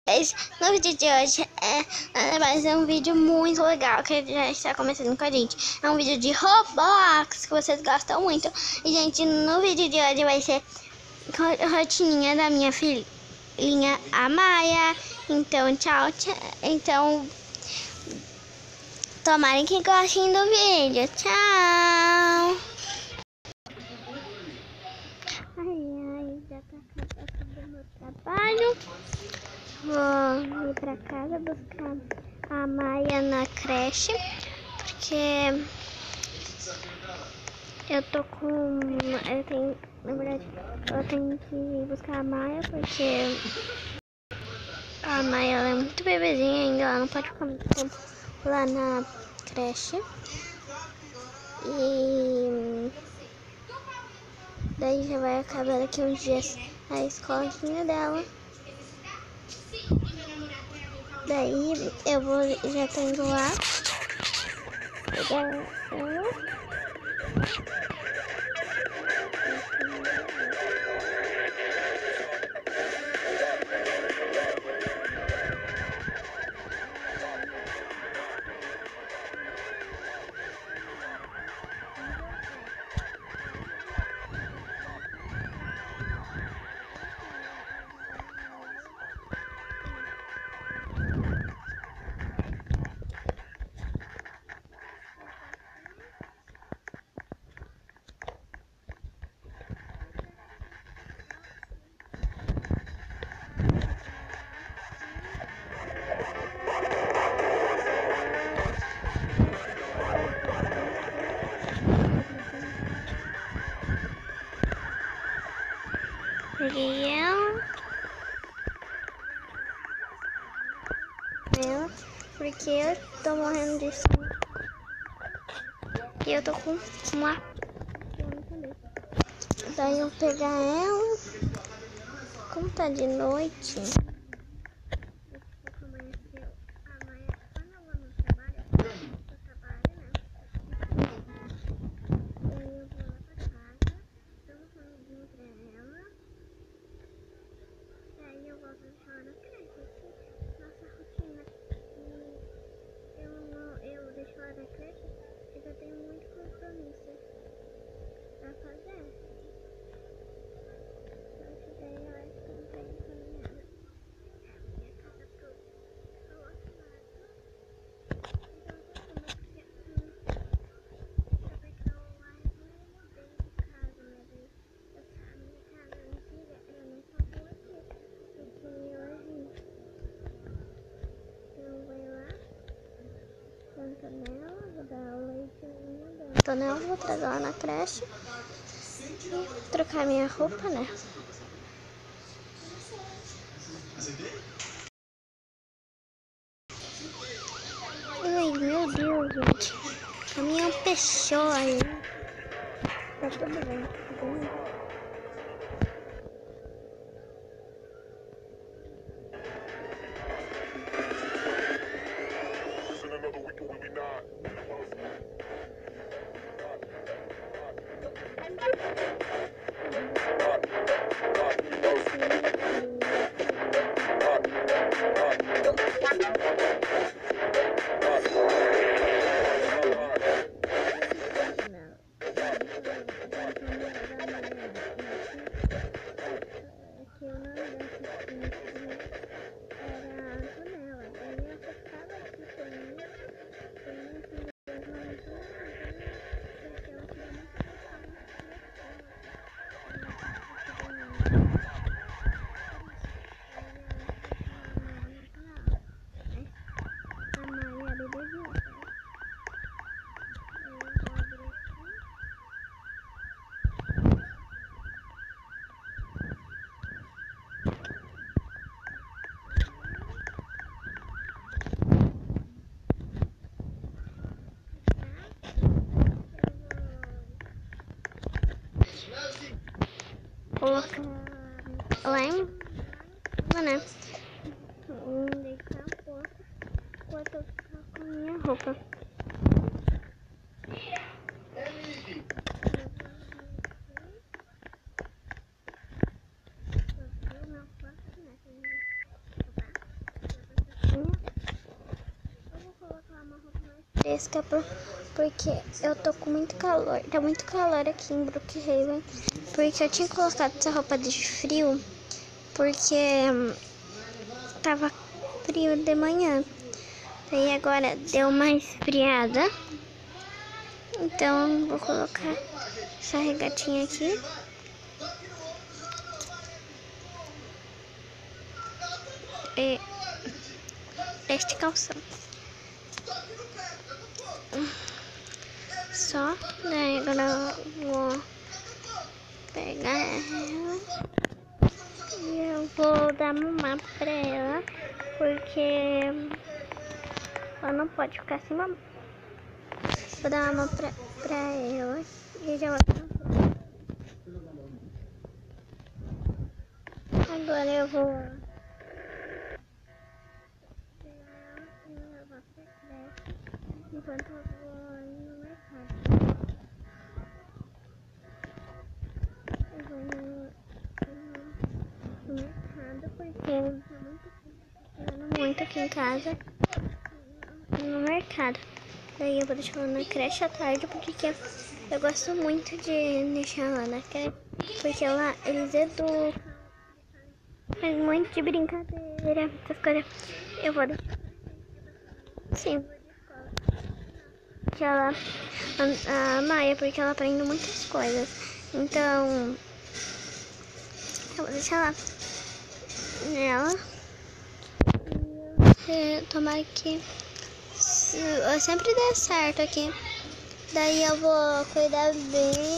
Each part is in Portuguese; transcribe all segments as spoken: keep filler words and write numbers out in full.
No vídeo de hoje é, vai ser um vídeo muito legal que já está começando com a gente. É um vídeo de Roblox que vocês gostam muito. E, gente, no vídeo de hoje vai ser rotininha da minha filhinha Amaya. Então, tchau, tchau. Então, tomarem que gostem do vídeo. Tchau. Ai, ai, já tá cansada do meu trabalho. Vou ir pra casa buscar a Maia na creche, porque eu tô com... Eu tenho, na verdade, eu tenho que ir buscar a Maia, porque a Maia ela é muito bebezinha ainda, ela não pode ficar muito tempo lá na creche. E daí já vai acabar daqui uns dias a escolinha dela. Daí eu vou, já tô indo lá pegar ela. Peguei ela, ela, porque eu tô morrendo de sono e eu tô com uma... Daí eu pegar ela, como tá de noite... Da creche, porque eu tenho muito compromisso pra fazer. Só que daí eu acho que não tá encaminhada. É, minha casa pro outro lado. Então eu tô como porque hum, porque eu ainda não mudei de casa, né? Daí a minha casa antiga era nessa rua aqui. Porque hoje eu vou lá, sento nela, vou dar o leitinho dela. Tô nela, vou trazer ela na creche e trocar minha roupa, né? Ai, meu Deus, gente. Caminhão fechou aí. Tá tudo bem, tudo bem. Colocar lá em cima, né? Deitar um pouco enquanto eu ficar com a minha roupa. fresca por, porque eu tô com muito calor. Tá muito calor aqui em Brookhaven. Porque eu tinha colocado essa roupa de frio porque hum, tava frio de manhã. Daí agora deu uma esfriada. Então vou colocar essa regatinha aqui. E este calção. Só. Daí agora eu vou pegar ela. E eu vou dar mamar pra ela. Porque ela não pode ficar sem mamar. Vou dar mamar pra, pra ela. E já vou. Agora eu vou pegar ela e levar pra creche enquanto eu vou ir no mercado. Eu vou no, no mercado porque tá muito, tá muito aqui em casa. No mercado. Daí eu vou deixar ela na creche à tarde porque eu gosto muito de deixar ela na creche. Porque lá eles educam. Faz muito de brincadeira, essas coisas. Eu vou deixar. Sim, que ela, a, a Maia, porque ela aprende muitas coisas. Então, eu vou deixar lá nela. E tomara que eu sempre dê certo aqui. Daí eu vou cuidar bem.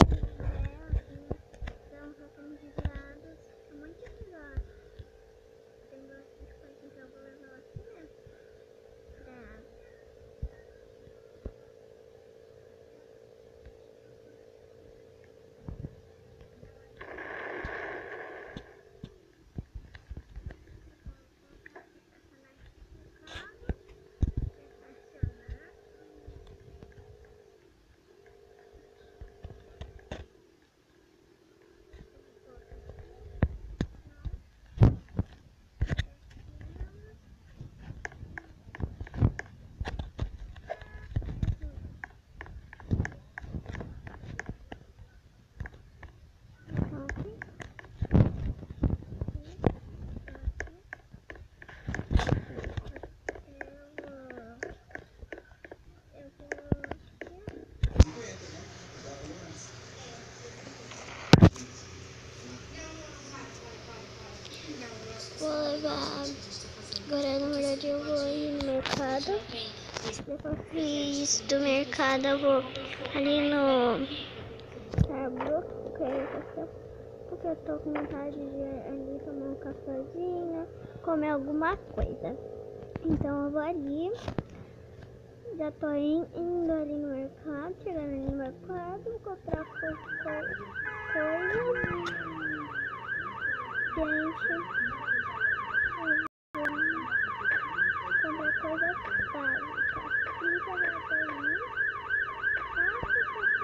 Vou levar. Agora, na verdade, eu vou ir no mercado. Depois do mercado, eu vou ali no Starbucks, porque eu tô com vontade de ir ali tomar um cafezinho, comer alguma coisa. Então, eu vou ali. Já tô indo ali no mercado, chegando ali no mercado, vou comprar coisas. Gente. Comprar coisas básicas. Pizza, margarina. Pasta,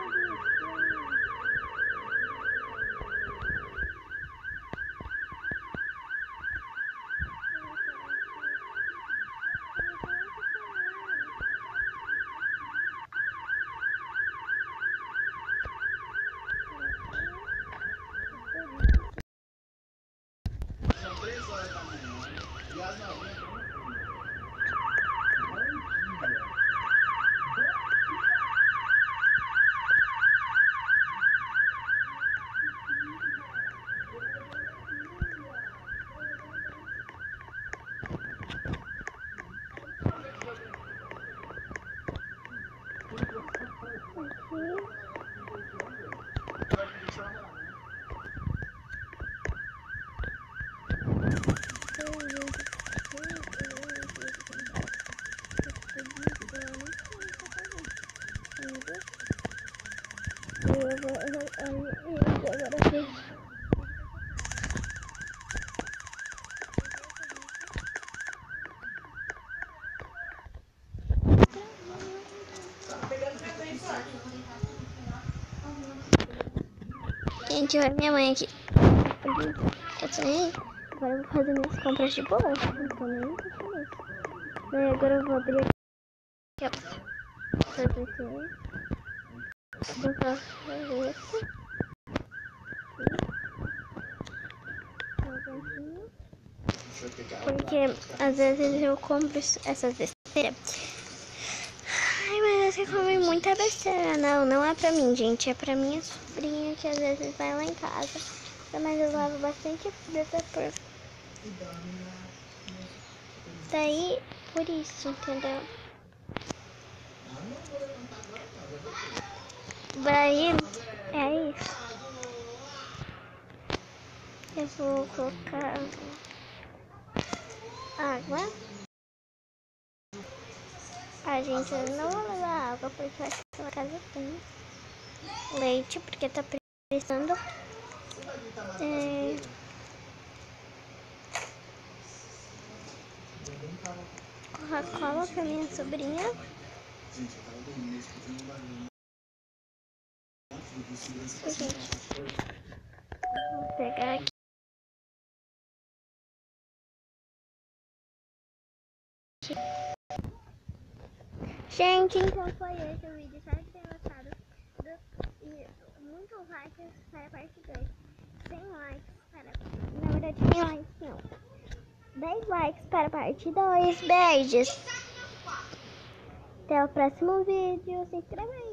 Gente, olha minha mãe aqui. Eu tô nem aí. Agora eu vou fazer minhas compras de boa. Não tô nem aí. Daí agora eu vou abrir aqui, ó. fazer aqui. Eu posso fazer isso. Porque às vezes eu compro essas besteiras. Ai, mas você come muita besteira. Não, não é pra mim, gente. É pra minha sobrinha que às vezes vai lá em casa. Mas eu lavo bastante fruta por... Daí, por isso, entendeu? Daí, é isso. Eu vou colocar água. A gente não vai levar água porque eu acho que na casa tem leite, porque tá precisando. É... Coca-Cola pra minha sobrinha. Gente, vou pegar aqui. Gente, então foi esse o vídeo. Espero que tenham gostado. Do, e muitos likes para a parte dois. cem likes para... Na verdade, cem likes não. dez likes para a parte dois. Beijos. Até o próximo vídeo. Se inscreva aí.